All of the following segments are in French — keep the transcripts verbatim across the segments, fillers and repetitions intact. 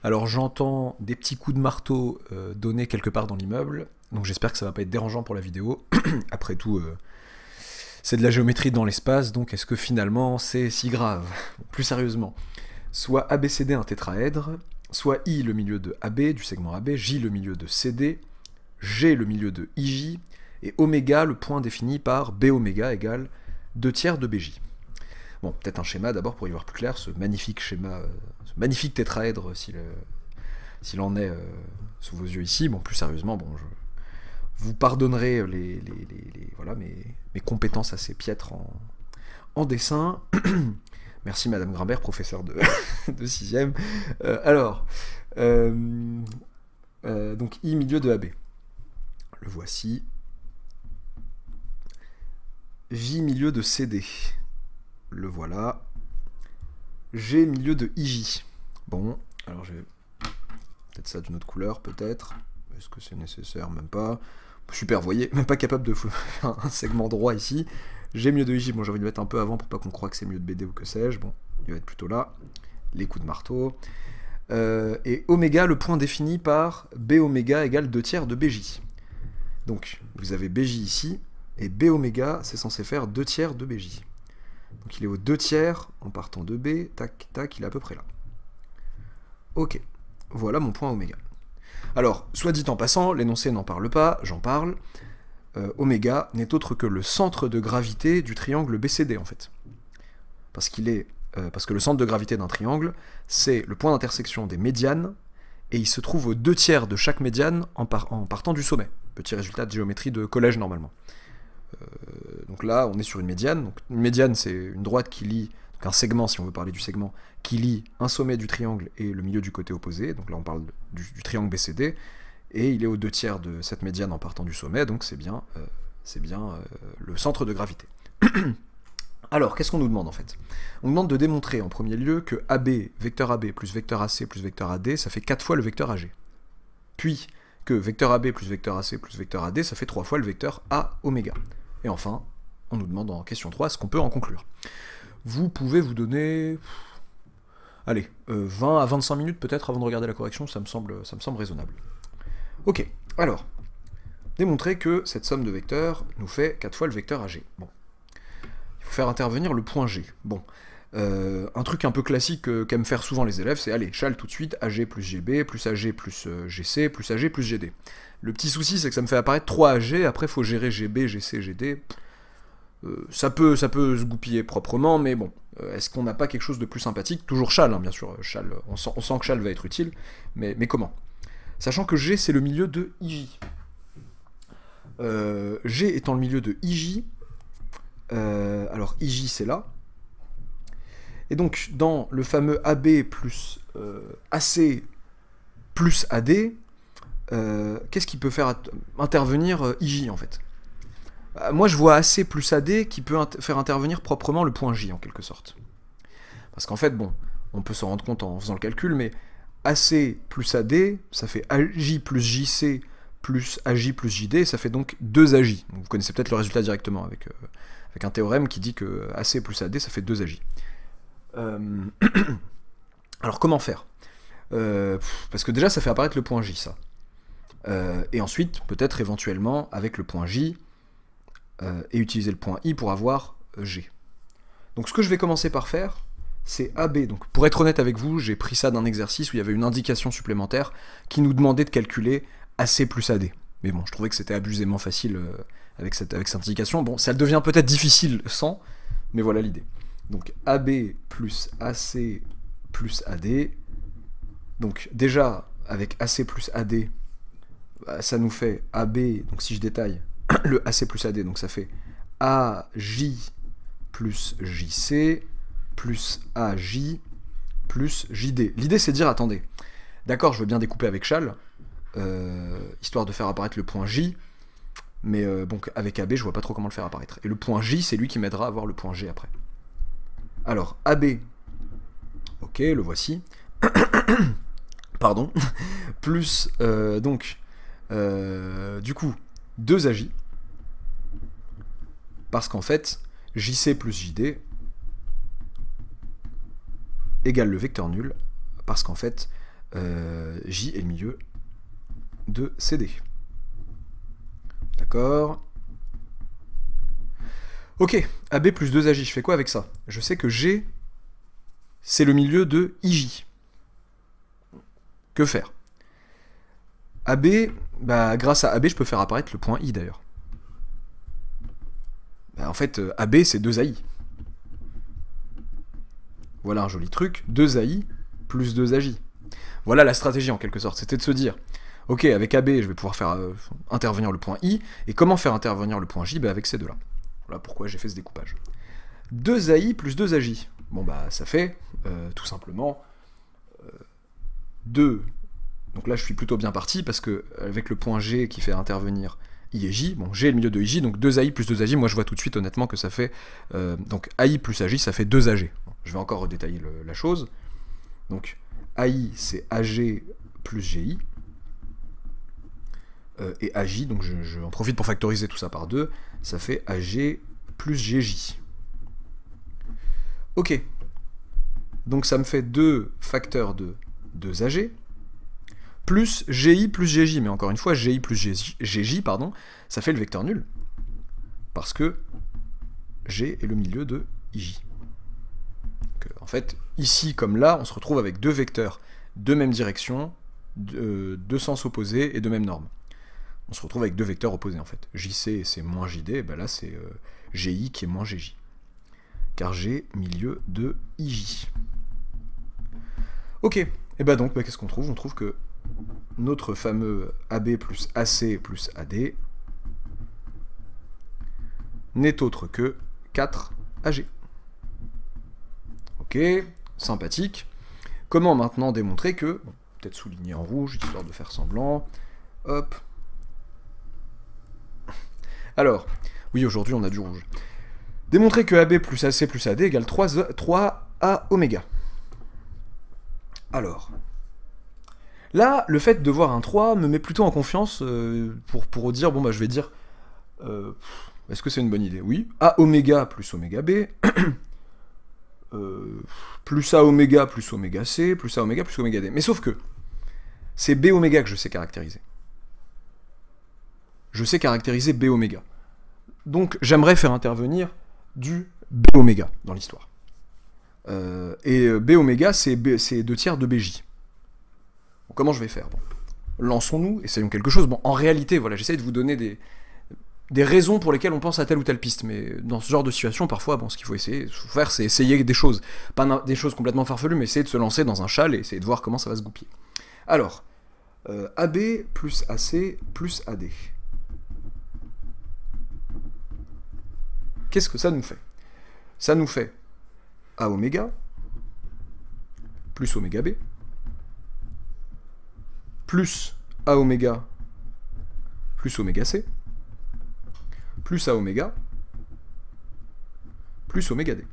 Alors j'entends des petits coups de marteau euh, donnés quelque part dans l'immeuble, donc j'espère que ça va pas être dérangeant pour la vidéo. Après tout, euh, c'est de la géométrie dans l'espace, donc est-ce que finalement c'est si grave? Plus sérieusement, soit A B C D un tétraèdre, soit I le milieu de A B, du segment A B, J le milieu de C D, G le milieu de I J, et oméga le point défini par B oméga égale deux tiers de B J. Bon, peut-être un schéma d'abord pour y voir plus clair, ce magnifique schéma, euh, ce magnifique tétraèdre s'il euh, en est euh, sous vos yeux ici. Bon, plus sérieusement, bon, je vous pardonnerai les, les, les, les, voilà, mes, mes compétences assez piètres en, en dessin. Merci Madame Grimbert, professeure de, de sixième. Euh, alors, euh, euh, donc I milieu de A B. Le voici. J milieu de C D. Le voilà. G milieu de I J. Bon, alors j'ai peut-être ça d'une autre couleur, peut-être. Est-ce que c'est nécessaire? Même pas. Super, vous voyez, même pas capable de faire un segment droit ici. G milieu de I J, bon j'ai envie de le mettre un peu avant pour pas qu'on croie que c'est milieu de B D ou que sais-je. Bon, il va être plutôt là. Les coups de marteau. Euh, et oméga, le point défini par B oméga égale deux tiers de B J. Donc, vous avez B J ici, et B oméga, c'est censé faire deux tiers de B J. Donc il est au deux tiers en partant de B, tac, tac, il est à peu près là. Ok, voilà mon point oméga. Alors, soit dit en passant, l'énoncé n'en parle pas, j'en parle. Euh, oméga n'est autre que le centre de gravité du triangle B C D en fait. Parce qu'il est, euh, parce que le centre de gravité d'un triangle, c'est le point d'intersection des médianes, et il se trouve aux deux tiers de chaque médiane en, par en partant du sommet. Petit résultat de géométrie de collège normalement. Euh, donc là, on est sur une médiane. Donc, une médiane, c'est une droite qui lie, donc un segment, si on veut parler du segment, qui lie un sommet du triangle et le milieu du côté opposé. Donc là, on parle du, du triangle B C D. Et il est aux deux tiers de cette médiane en partant du sommet. Donc c'est bien, euh, c'est bien euh, le centre de gravité. Alors, qu'est-ce qu'on nous demande en fait? On nous demande de démontrer en premier lieu que A B, vecteur A B plus vecteur A C plus vecteur A D, ça fait quatre fois le vecteur A G. Puis que vecteur A B plus vecteur A C plus vecteur A D, ça fait trois fois le vecteur A oméga. Et enfin, on nous demande en question trois ce qu'on peut en conclure. Vous pouvez vous donner... Allez, euh, vingt à vingt-cinq minutes peut-être avant de regarder la correction, ça me semble, ça me semble raisonnable. Ok, alors, démontrer que cette somme de vecteurs nous fait quatre fois le vecteur A G. Bon. Il faut faire intervenir le point G. Bon. Euh, un truc un peu classique euh, qu'aiment faire souvent les élèves, c'est allez, chal tout de suite, A G plus G B, plus A G plus euh, G C, plus A G plus G D. Le petit souci, c'est que ça me fait apparaître trois A G, après il faut gérer G B, G C, G D. Euh, ça, peut, ça peut se goupiller proprement, mais bon, euh, est-ce qu'on n'a pas quelque chose de plus sympathique? Toujours chal, hein, bien sûr, chal, on, sent, on sent que chal va être utile, mais, mais comment? Sachant que G, c'est le milieu de I J. Euh, G étant le milieu de I J, euh, alors I J c'est là, et donc, dans le fameux A B plus euh, A C plus A D, euh, qu'est-ce qui peut faire intervenir euh, I J, en fait? euh, Moi, je vois A C plus A D qui peut inter faire intervenir proprement le point J, en quelque sorte. Parce qu'en fait, bon, on peut s'en rendre compte en faisant le calcul, mais A C plus A D, ça fait A J plus J C plus A J plus J D, ça fait donc deux A J. Donc, vous connaissez peut-être le résultat directement, avec, euh, avec un théorème qui dit que A C plus A D, ça fait deux A J. Euh... Alors comment faire? euh, Parce que déjà ça fait apparaître le point J, ça. Euh, et ensuite, peut-être éventuellement, avec le point J, euh, et utiliser le point I pour avoir G. Donc ce que je vais commencer par faire, c'est A B. Donc pour être honnête avec vous, j'ai pris ça d'un exercice où il y avait une indication supplémentaire qui nous demandait de calculer A C plus A D. Mais bon, je trouvais que c'était abusément facile euh, avec, cette, avec cette indication. Bon, ça devient peut-être difficile sans, mais voilà l'idée. Donc A B plus A C plus A D. Donc déjà, avec A C plus A D, bah, ça nous fait A B, donc si je détaille, le A C plus A D, donc ça fait A J plus J C plus A J plus J D. L'idée c'est de dire, attendez, d'accord, je veux bien découper avec chal, euh, histoire de faire apparaître le point J, mais euh, bon, avec A B, je vois pas trop comment le faire apparaître. Et le point J, c'est lui qui m'aidera à avoir le point G après. Alors, A B, ok, le voici, pardon, plus, euh, donc, euh, du coup, deux A J, parce qu'en fait, J C plus J D égale le vecteur nul, parce qu'en fait, euh, J est le milieu de C D. D'accord. Ok, A B plus deux A J, je fais quoi avec ça? Je sais que G, c'est le milieu de I J. Que faire? A B, bah, grâce à A B, je peux faire apparaître le point I, d'ailleurs. Bah, en fait, A B, c'est deux A I. Voilà un joli truc, deux A I plus deux A J. Voilà la stratégie, en quelque sorte, c'était de se dire, ok, avec A B, je vais pouvoir faire euh, intervenir le point I, et comment faire intervenir le point J? Bah, avec ces deux-là. Voilà pourquoi j'ai fait ce découpage. deux A I plus deux A J. Bon, bah, ça fait, euh, tout simplement, euh, deux... Donc là, je suis plutôt bien parti, parce que avec le point G qui fait intervenir I et J, bon, G est le milieu de I J, donc deux A I plus deux A J, moi je vois tout de suite honnêtement que ça fait... Euh, donc A I plus A J, ça fait deux A G. Bon, je vais encore redétailler le, la chose. Donc A I, c'est A G plus G I. Euh, et A J, donc je, je en profite pour factoriser tout ça par deux, ça fait A G plus G J. Ok. Donc ça me fait deux facteurs de deux A G, plus G I plus G J, mais encore une fois, G I plus G J, pardon, ça fait le vecteur nul, parce que G est le milieu de I J. Donc, en fait, ici comme là, on se retrouve avec deux vecteurs de même direction, de, de sens opposés et de même norme. On se retrouve avec deux vecteurs opposés en fait. J C c'est moins J D, et ben là c'est euh, G I qui est moins G J. Car G milieu de I J. Ok, et ben donc, bah, qu'est-ce qu'on trouve? On trouve que notre fameux A B plus A C plus A D n'est autre que quatre A G. Ok, sympathique. Comment maintenant démontrer que, bon, peut-être souligner en rouge, histoire de faire semblant, hop. Alors, oui, aujourd'hui on a du rouge. Démontrer que A B plus A C plus A D égale trois A oméga. Alors, là, le fait de voir un trois me met plutôt en confiance euh, pour, pour dire, bon bah je vais dire, euh, est-ce que c'est une bonne idée? Oui, A oméga plus oméga B, euh, plus A oméga plus oméga C, plus A oméga plus oméga D. Mais sauf que, c'est B oméga que je sais caractériser. Je sais caractériser B oméga. Donc j'aimerais faire intervenir du B oméga dans l'histoire. Euh, et B oméga, c'est deux tiers de B J. Bon, comment je vais faire? Bon, lançons-nous, essayons quelque chose. Bon, en réalité, voilà, j'essaie de vous donner des, des raisons pour lesquelles on pense à telle ou telle piste, mais dans ce genre de situation, parfois, bon, ce qu'il faut essayer, faut faire, c'est essayer des choses. Pas des choses complètement farfelues, mais essayer de se lancer dans un châle et essayer de voir comment ça va se goupiller. Alors, euh, A B plus A C plus A D. Qu'est-ce que ça nous fait? Ça nous fait A oméga plus oméga B plus A oméga plus oméga C plus A oméga plus oméga D.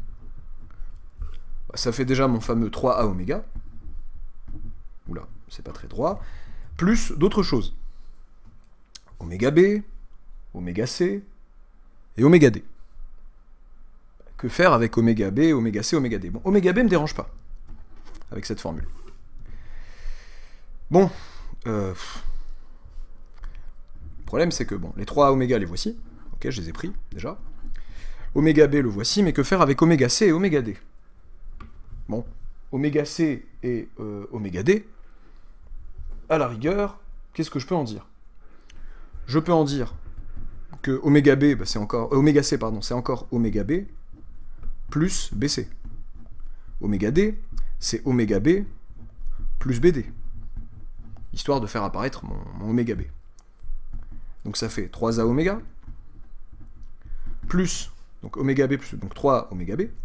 Ça fait déjà mon fameux trois A oméga. Oula, c'est pas très droit. Plus d'autres choses. Oméga B, oméga C et oméga D. Que faire avec oméga B, oméga C, oméga D? Bon, oméga B me dérange pas avec cette formule. Bon, euh, le problème c'est que bon, les trois oméga les voici, ok, je les ai pris déjà. Oméga B le voici, mais que faire avec oméga C et oméga D? Bon, oméga C et euh, oméga D, à la rigueur, qu'est-ce que je peux en dire? Je peux en dire que oméga B, bah, c'est encore euh, oméga C pardon, c'est encore oméga B plus B C. Oméga D, c'est oméga B plus B D. Histoire de faire apparaître mon, mon oméga B. Donc ça fait trois A oméga, plus, donc oméga B plus, donc trois oméga B,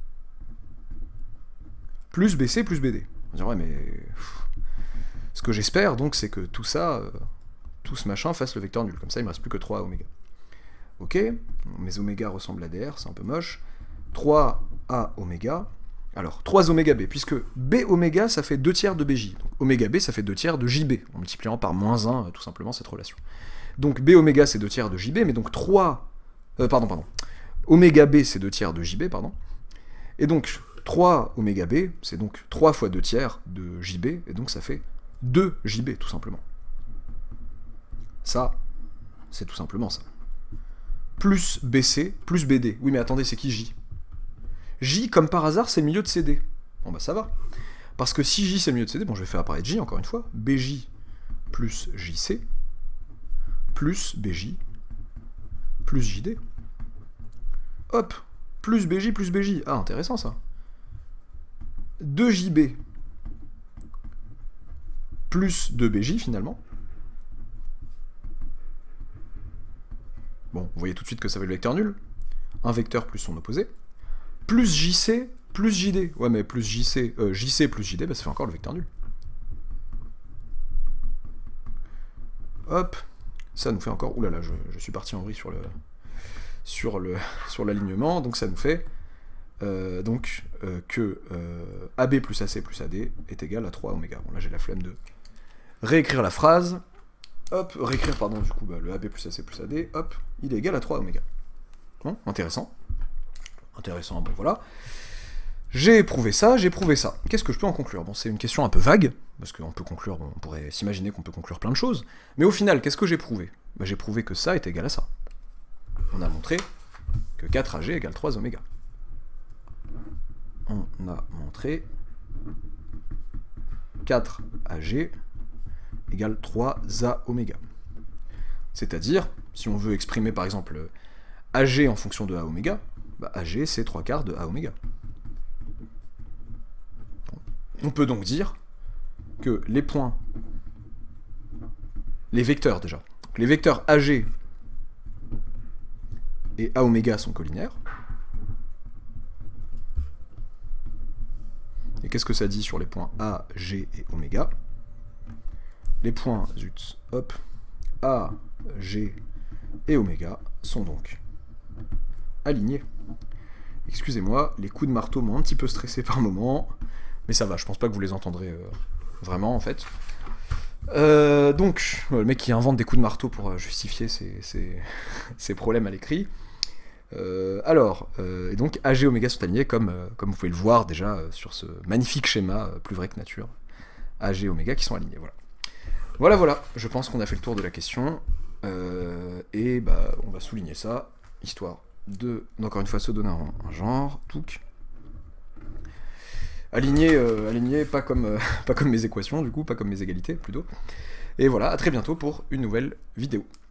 plus B C plus B D. On dirait, ouais, mais... Pff, ce que j'espère, donc, c'est que tout ça, euh, tout ce machin fasse le vecteur nul. Comme ça, il me reste plus que trois oméga. Ok, mes oméga ressemblent à D R, c'est un peu moche. trois A oméga. Alors, trois oméga B, puisque B oméga, ça fait deux tiers de B J. Donc, oméga B, ça fait deux tiers de J B, en multipliant par moins un, tout simplement, cette relation. Donc, B oméga, c'est deux tiers de J B, mais donc trois... Euh, pardon, pardon. Oméga B, c'est deux tiers de J B, pardon. Et donc, trois oméga B, c'est donc trois fois deux tiers de J B, et donc ça fait deux J B, tout simplement. Ça, c'est tout simplement ça. Plus B C, plus B D. Oui, mais attendez, c'est qui J? J, comme par hasard, c'est le milieu de C D. Bon, bah ça va. Parce que si J, c'est le milieu de C D, bon, je vais faire apparaître J, encore une fois. B J plus J C, plus B J, plus J D. Hop, plus B J, plus B J. Ah, intéressant, ça. deux J B, plus deux B J, finalement. Bon, vous voyez tout de suite que ça fait le vecteur nul. Un vecteur plus son opposé. Plus J C, plus J D. Ouais, mais plus J C, euh, J C plus J D, bah, ça fait encore le vecteur nul. Hop, ça nous fait encore... Ouh là là, je, je suis parti en vrille sur le sur le sur l'alignement, donc ça nous fait euh, donc euh, que euh, A B plus A C plus A D est égal à trois oméga. Bon, là j'ai la flemme de réécrire la phrase. Hop, réécrire, pardon, du coup, bah, le A B plus A C plus A D, hop, il est égal à trois oméga. Bon, intéressant. Intéressant, bon voilà. J'ai prouvé ça, j'ai prouvé ça. Qu'est-ce que je peux en conclure? Bon, c'est une question un peu vague, parce qu'on peut conclure, bon, on pourrait s'imaginer qu'on peut conclure plein de choses, mais au final, qu'est-ce que j'ai prouvé? Bah, j'ai prouvé que ça est égal à ça. On a montré que quatre A G égale trois oméga. On a montré quatre A G égale trois A oméga. C'est-à-dire, si on veut exprimer par exemple A G en fonction de A oméga, bah A G c'est trois quarts de A oméga. On peut donc dire que les points, les vecteurs déjà, les vecteurs A G et A oméga sont collinaires. Et qu'est-ce que ça dit sur les points A, G et oméga? Les points, zut, hop, A, G et oméga sont donc alignés. Excusez-moi, les coups de marteau m'ont un petit peu stressé par moment, mais ça va, je pense pas que vous les entendrez euh, vraiment en fait. Euh, donc, le mec qui invente des coups de marteau pour justifier ses, ses, ses problèmes à l'écrit. Euh, alors, euh, et donc A G et oméga sont alignés comme, euh, comme vous pouvez le voir déjà euh, sur ce magnifique schéma, euh, plus vrai que nature. A G et oméga qui sont alignés, voilà. Voilà, voilà, je pense qu'on a fait le tour de la question, euh, et bah, on va souligner ça, histoire de, encore une fois, se donner un, un genre, touc. Aligné, euh, aligné pas, comme, euh, pas comme mes équations, du coup, pas comme mes égalités, plutôt. Et voilà, à très bientôt pour une nouvelle vidéo.